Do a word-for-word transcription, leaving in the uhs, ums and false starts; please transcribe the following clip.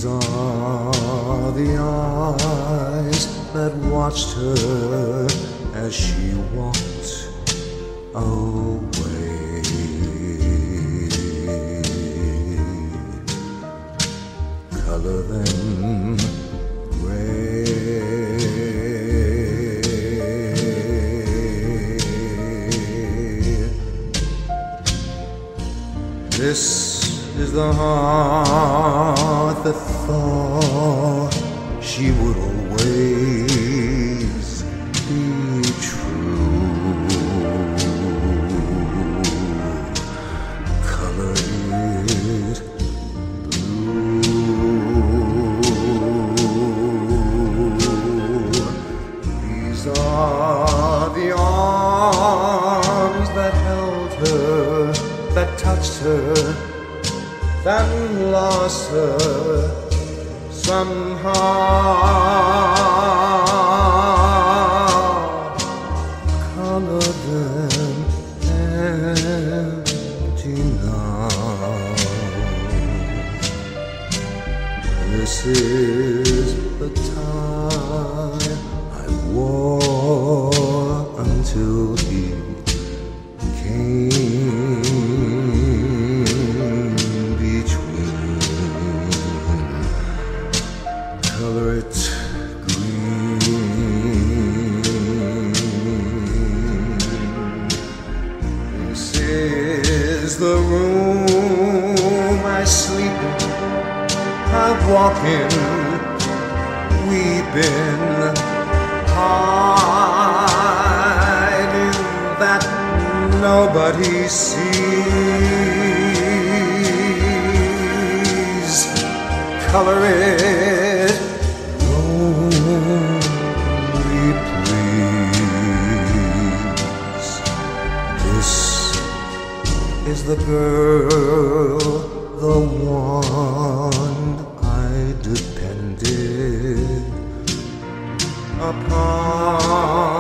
These are the eyes that watched her as she walked away. Color them gray. This is the heart that thought she would always be true. Color it blue. These are the arms that held her, that touched her, that lost her somehow. Color them empty now. This is the tie I wore until he came between. Color it green. This is the room I sleep in, I walk in, weeping, hiding that nobody sees. Color it lonely, please. This is the girl, the one I depended upon.